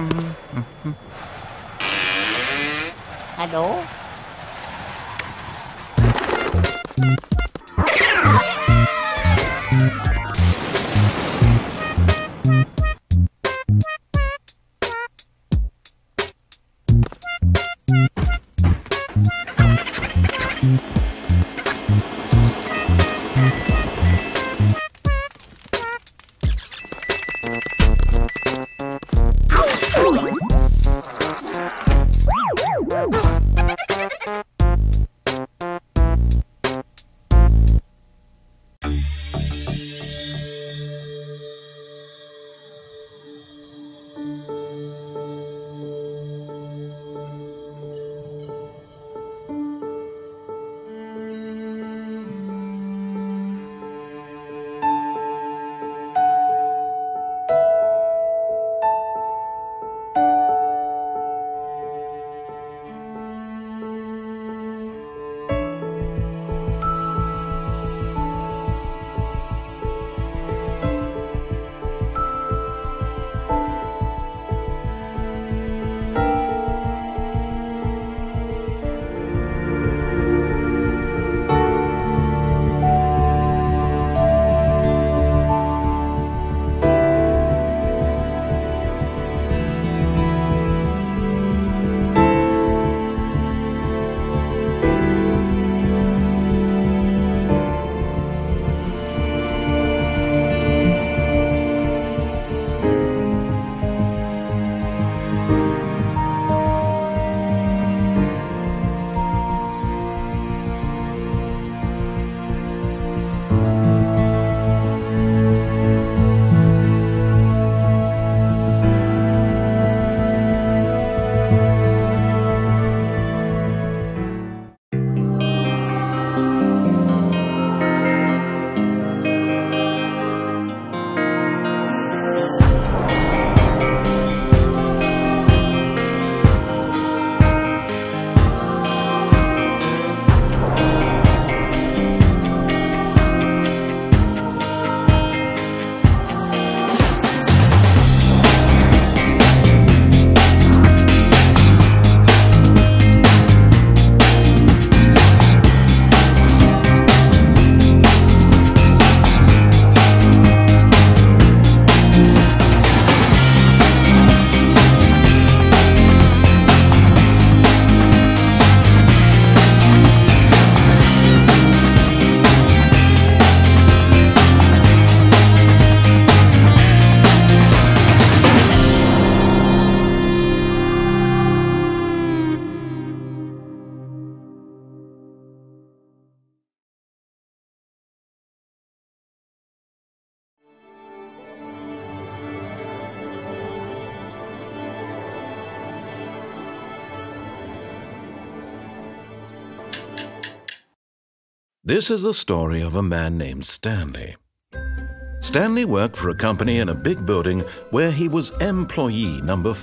Hello? This is the story of a man named Stanley. Stanley worked for a company in a big building where he was employee number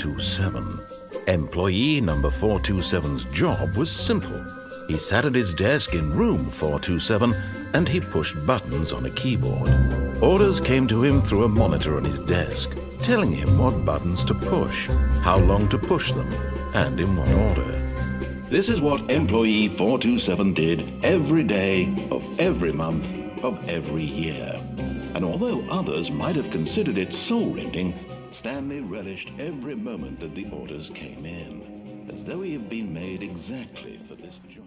427. Employee number 427's job was simple. He sat at his desk in room 427 and he pushed buttons on a keyboard. Orders came to him through a monitor on his desk, telling him what buttons to push, how long to push them, and in what order. This is what employee 427 did every day of every month of every year. And although others might have considered it soul-rending, Stanley relished every moment that the orders came in, as though he had been made exactly for this job.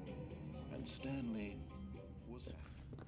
And Stanley was happy.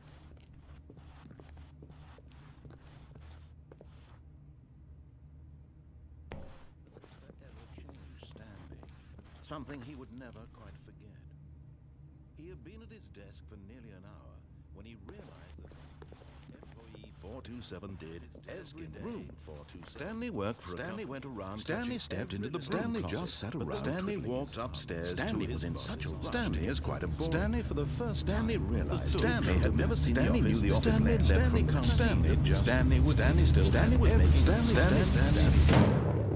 That ever changed Stanley. Something he would never quite forget. He had been at his desk for nearly an hour when he realized that employee 427 did desk in room 427. Stanley worked for Stanley went around. Stanley stepped into the Stanley just sat around. Stanley walked upstairs. Stanley was in such a rush. Stanley is quite a Stanley for the first. Stanley realized Stanley had never seen Stanley knew the office. Stanley can't Stanley just Stanley was still Stanley was making Stanley.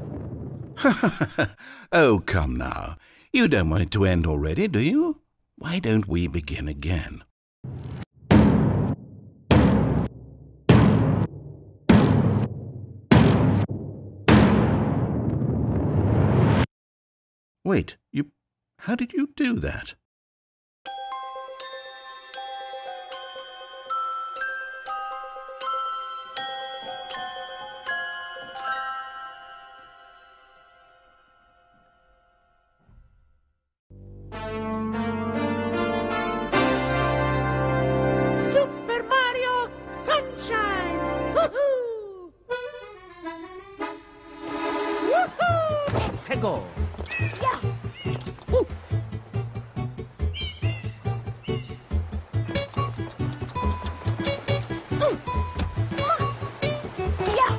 Oh, come now. You don't want it to end already, do you? Why don't we begin again? Wait, how did you do that? Super Mario Sunshine! Woohoo! Woohoo! Let's go! Yeah! Ooh. Yeah!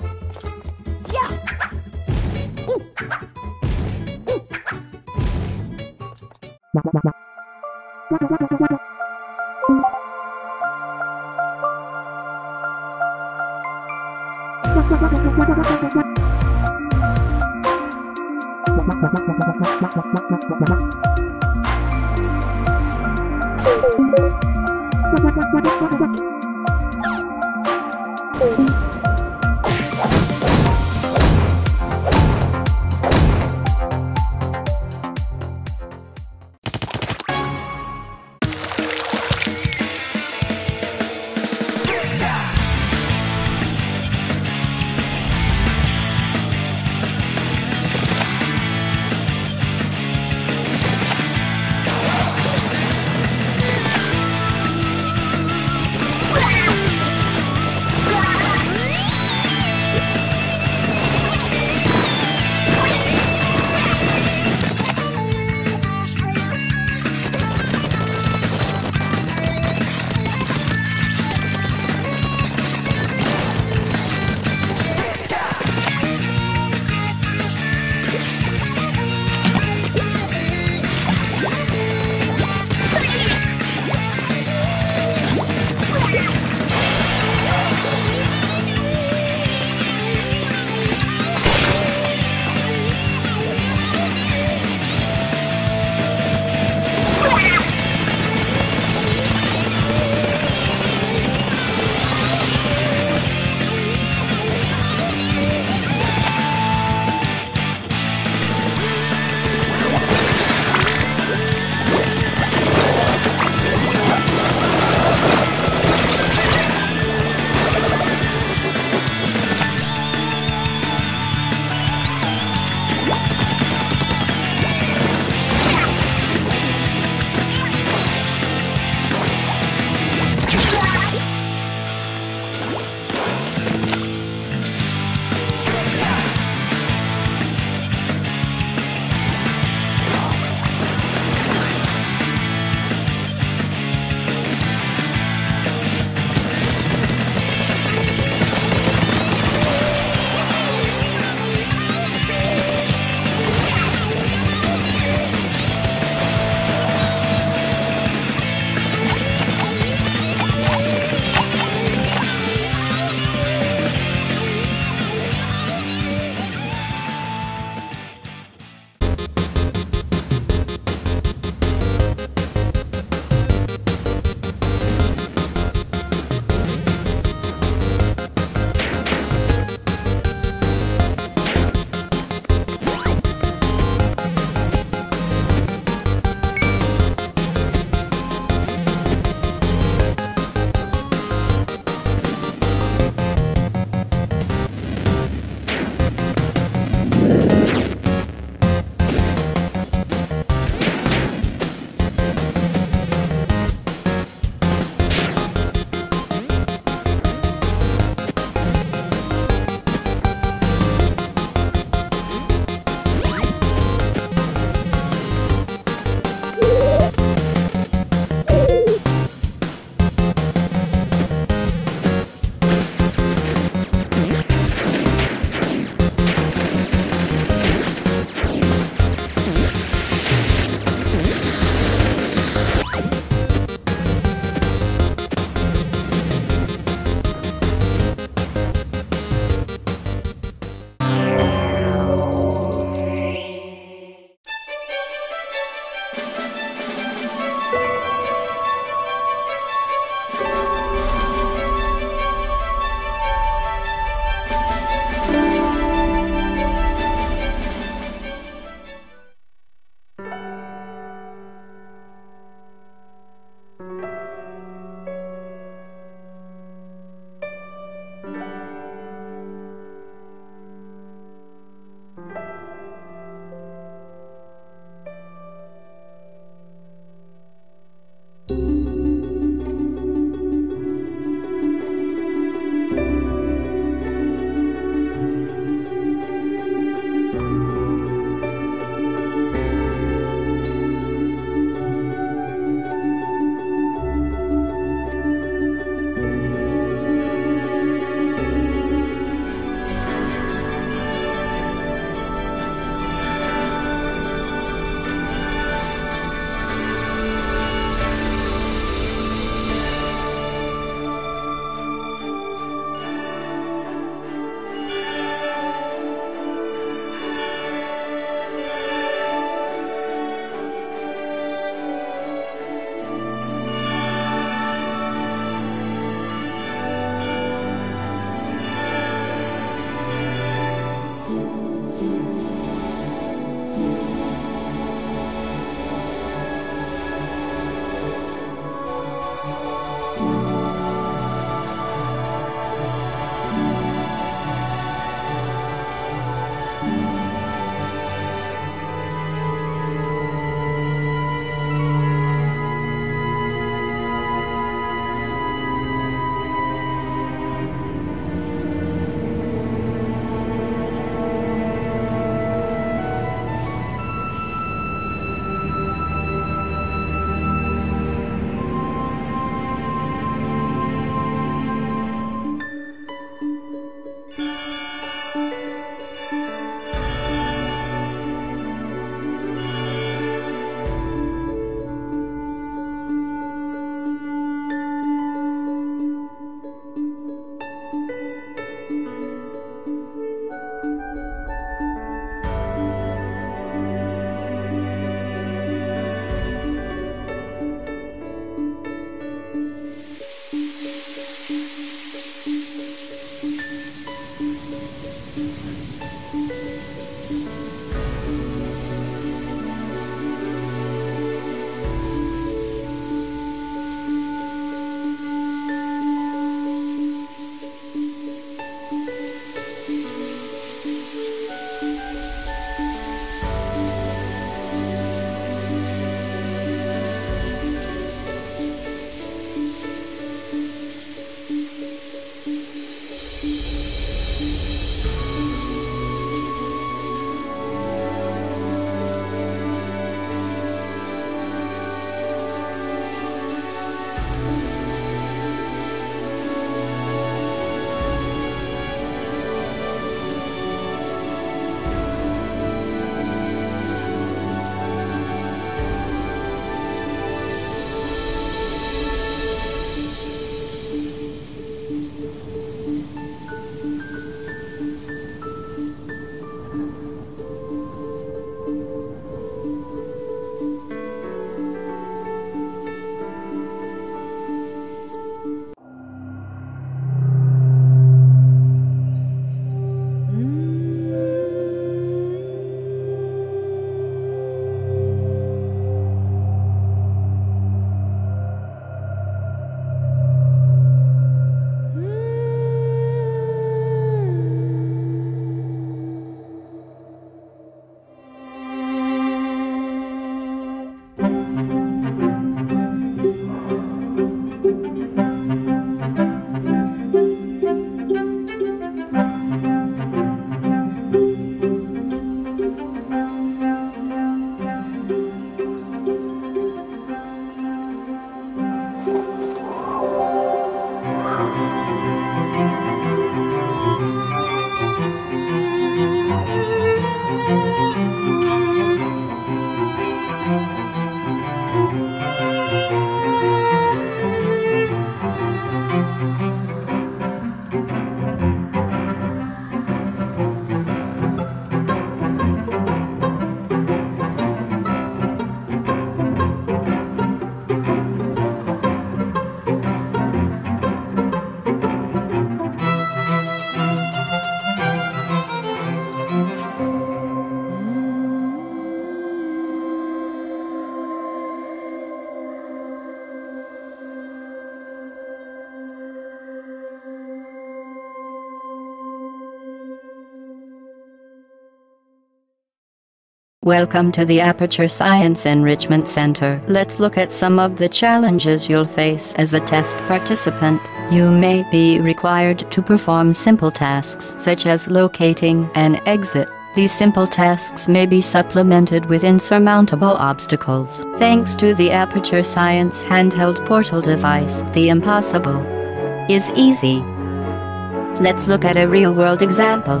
Welcome to the Aperture Science Enrichment Center. Let's look at some of the challenges you'll face as a test participant. You may be required to perform simple tasks, such as locating an exit. These simple tasks may be supplemented with insurmountable obstacles. Thanks to the Aperture Science handheld portal device, the impossible is easy. Let's look at a real-world example.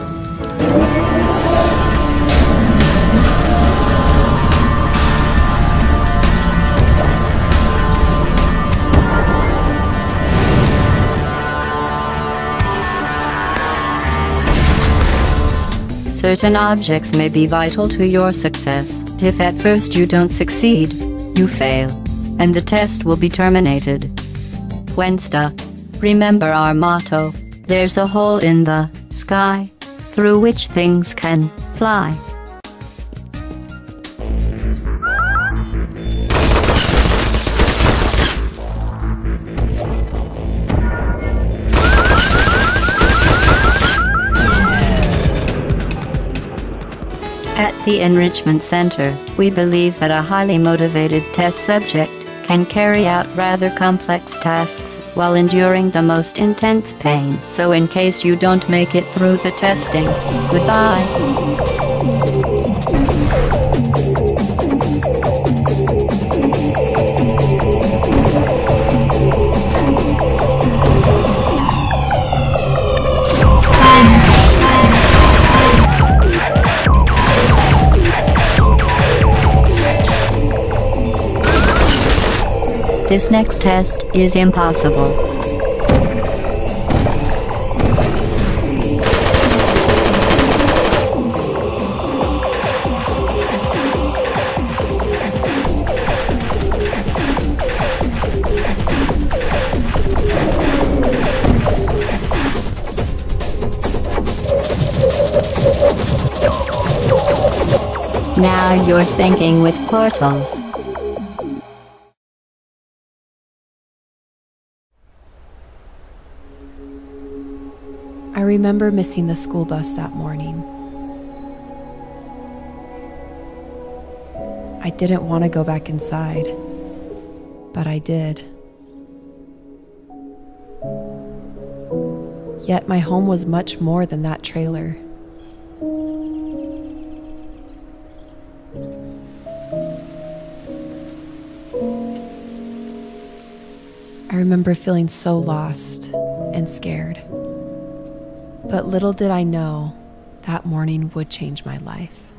Certain objects may be vital to your success. If at first you don't succeed, you fail, and the test will be terminated. When stuck, remember our motto: there's a hole in the sky through which things can fly. At the Enrichment Center, we believe that a highly motivated test subject can carry out rather complex tasks while enduring the most intense pain. So in case you don't make it through the testing, goodbye. This next test is impossible. Now you're thinking with portals. I remember missing the school bus that morning. I didn't want to go back inside, but I did. Yet my home was much more than that trailer. I remember feeling so lost and scared. But little did I know, that morning would change my life.